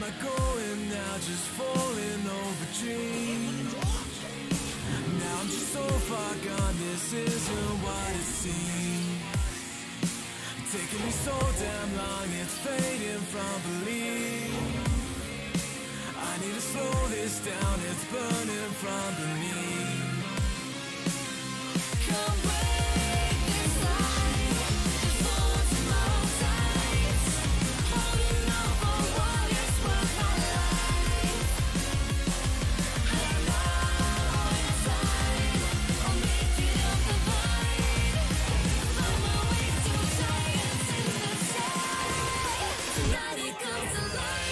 am I going now? Just falling over dreams. Now I'm just so far gone, this isn't what it seems. Taking me so damn long, it's fading from belief. I need to slow this down, it's burning from beneath. Come break this line, this falls in my sights. Holding on for what is worth my life. I know inside, I'll make it up the fight. Find my way to giants in the sky. Tonight it comes alive.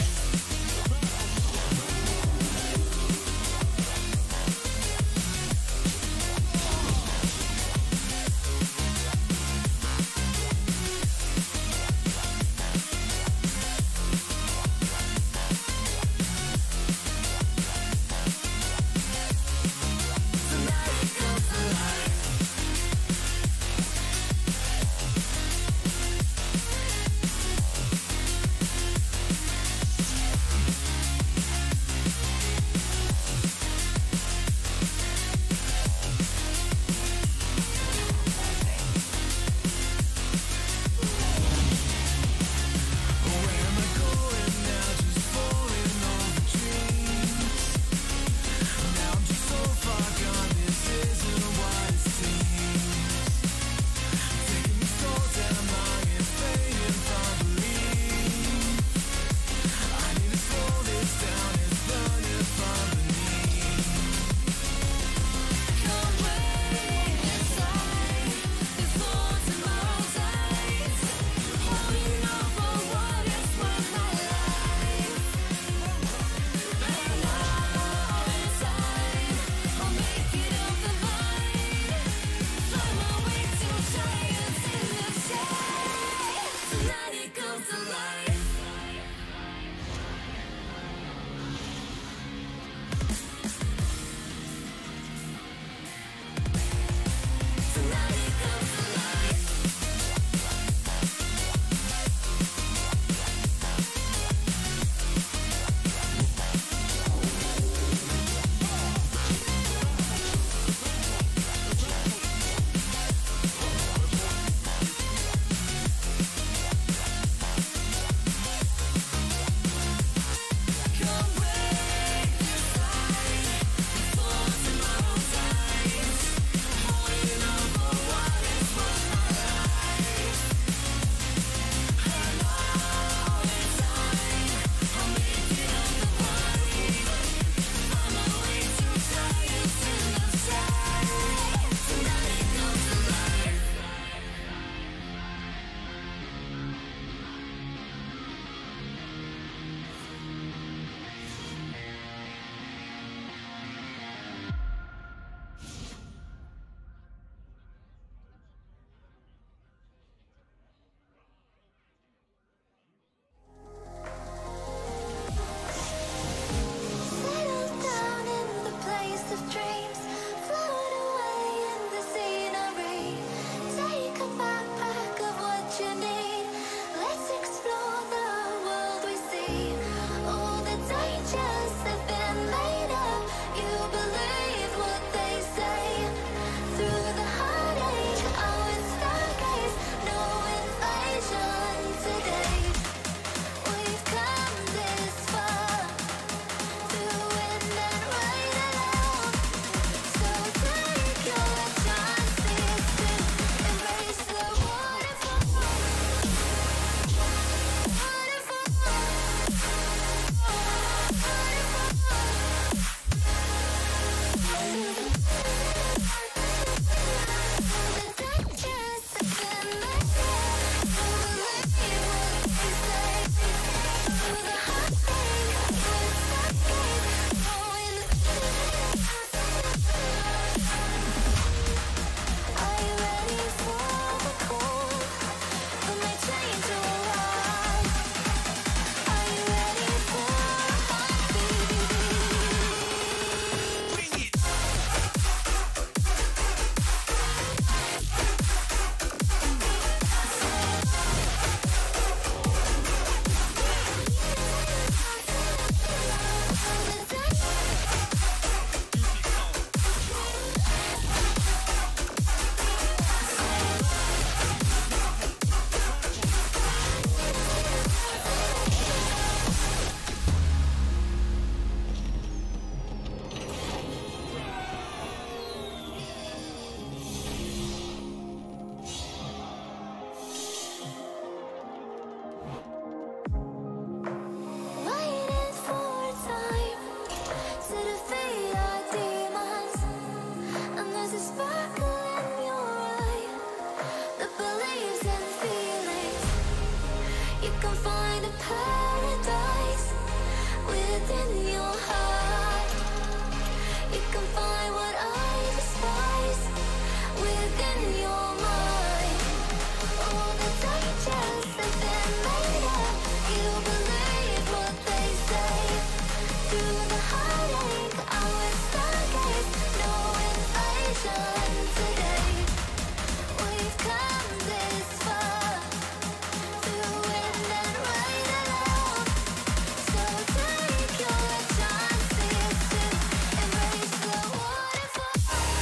You can find a paradise within your heart. You can find what I despise within your mind. All the dangers that they're made of, you believe what they say. Through the heartache, I will stargaze, no invasion today. We've come this far, through wind and rain alone. So take your chances to embrace the waterfall.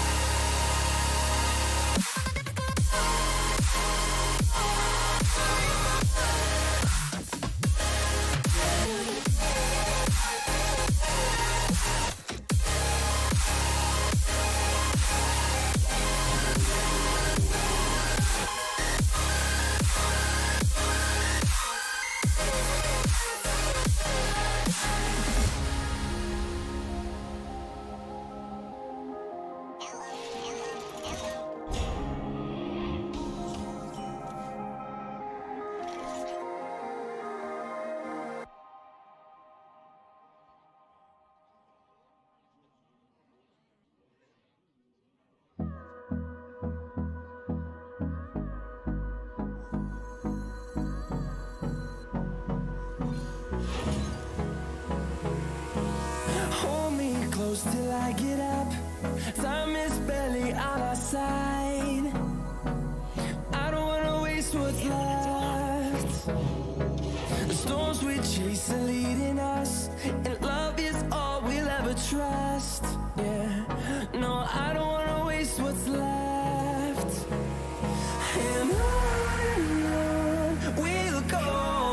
Hold me close till I get up. Time is barely on our side. I don't wanna waste what's left. The storms we chase are leading us, and love is all we'll ever trust. Yeah, no, I don't wanna waste what's left. And on we'll go,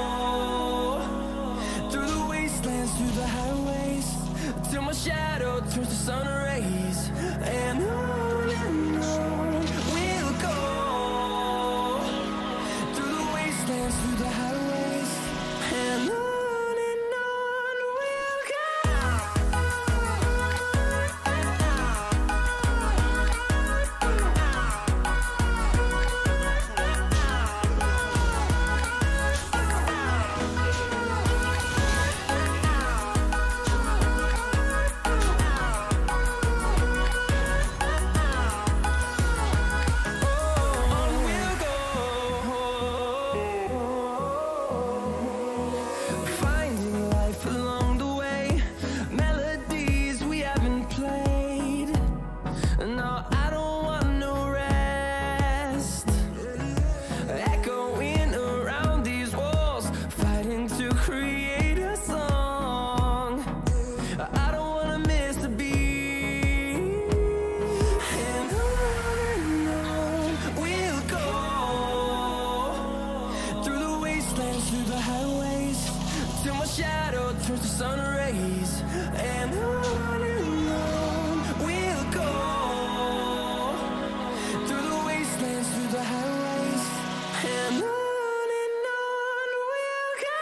through the wastelands, through the highways, till my shadow turns to sun rays. And on we'll go, through the wastelands, through the highways, and on we'll go. Finding life along the way, melodies we haven't played. No, I don't want no rest. Echoing around these walls, fighting to create a song. I don't wanna miss a beat. And on we'll go, through the wastelands, through the highways, till my shadow turns to sun rays. And on we'll go, through the wastelands, through the highways, and on we'll go.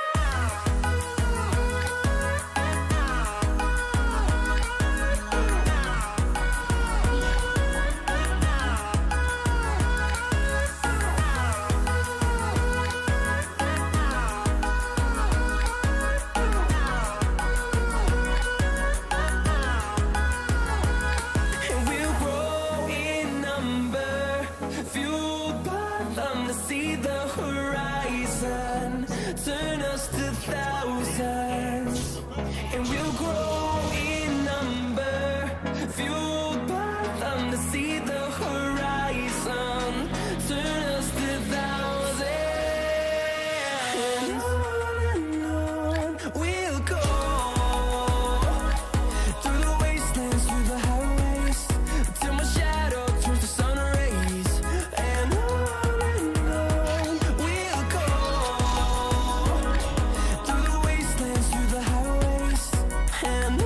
And we'll grow in number, fueled by them to see the horizon, turn us to thousands. And we'll grow in number, fueled by them to see the horizon, turn us to thousands. And on we'll go, through the wastelands, through the highways, till my shadow turns to sun rays. And on we'll go, through the wastelands, through the highways, and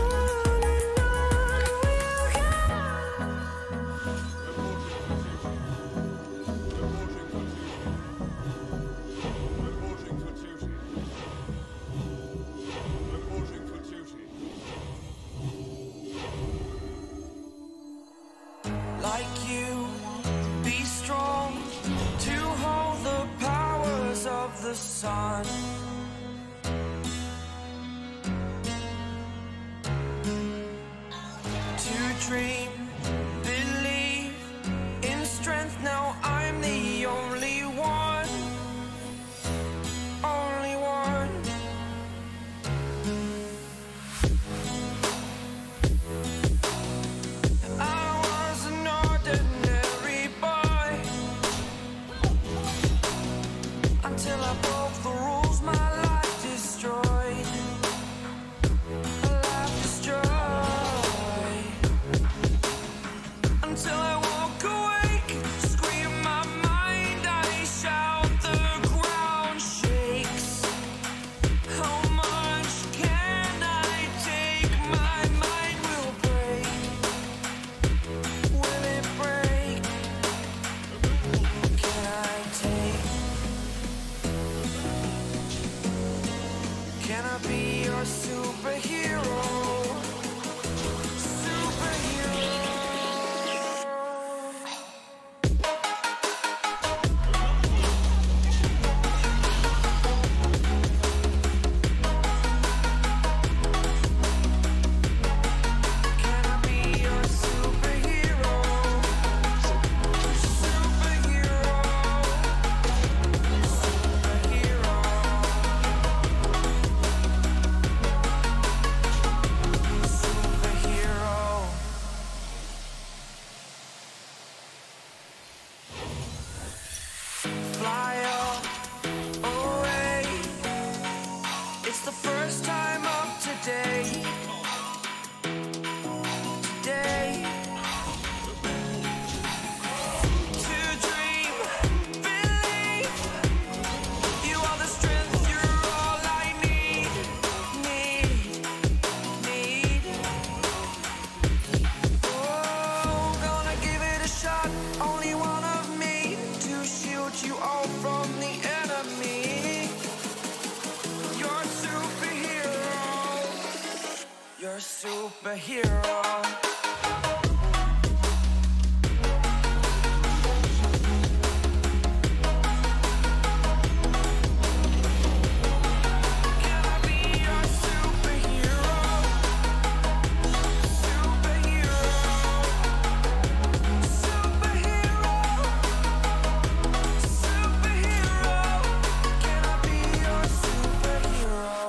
dream, believe in strength. Now I'm the only one, only one. I was an ordinary boy until I broke the rules. My life destroyed, a life destroyed. Until I woke awake, scream my mind, I shout, the ground shakes. How much can I take? My mind will break. Will it break? Can I take? Can I be your superhero? Superhero. Can I be your superhero? Superhero. Superhero. Superhero. Fly away. It's the first time of today. Today. To dream, believe. You are the strength, you're all I need. Need. Oh, gonna give it a shot. Only one of me to shield you all from the enemy. You're a superhero. You're a superhero. Can I be your superhero? Superhero. Superhero. Superhero. Can I be your superhero?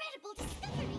incredible discovery.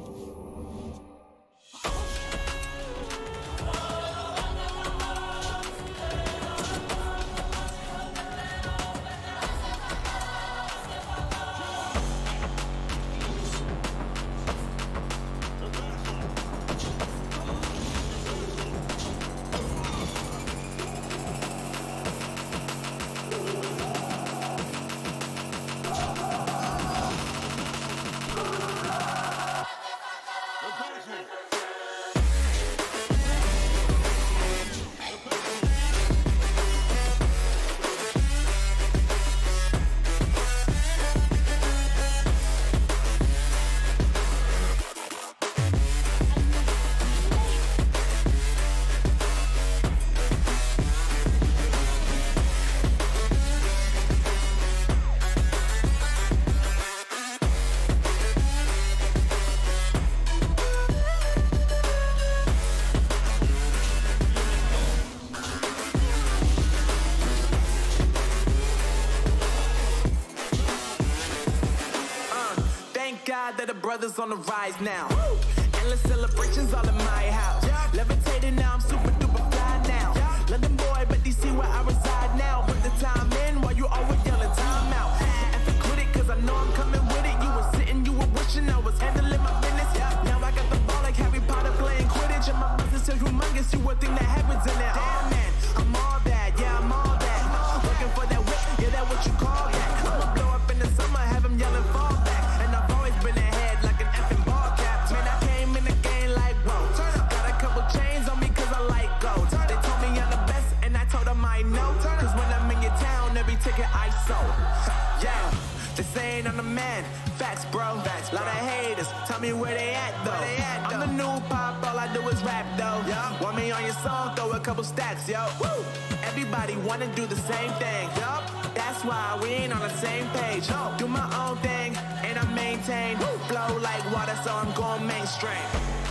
God that the brothers on the rise now. Endless celebrations all in my house. Levitating now, I'm super duper fly now. London boy, but they see where I reside now. Put the time in while you always yelling time out. And for quit it, cause I know I'm coming with it. You were sitting, you were wishing I was handling my business. Now I got the ball like Harry Potter playing Quidditch. And my business is humongous, you would think that happens in there. Damn man, I'm all that, yeah, I'm all that. Looking for that whip, yeah, that what you call that. I'ma blow up in the summer, have him yelling fall back. And I've always been ahead like an effing ball cap. Man, I came in the game like, whoa. Got a couple chains on me cause I like gold. They told me I'm the best and I told them I know. Cause when I'm in your town, every ticket I sold. Yeah, they saying I'm the man. Facts, bro. Facts, lot of haters. Tell me where they at though. I'm the new pop, all I do is rap though. Want me on your song, throw a couple stacks, yo. Woo! Everybody wanna do the same thing, yup. That's why we ain't on the same page. Do my own thing, and I maintain. Flow like water, so I'm going mainstream.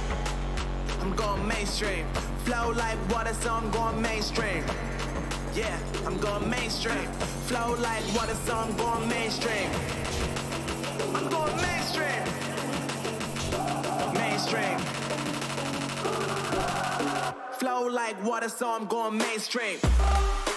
I'm going mainstream. Flow like water, so I'm going mainstream. Yeah, I'm going mainstream. Flow like water, so I'm going mainstream. I'm going mainstream. Mainstream. Flow like water, so I'm going mainstream.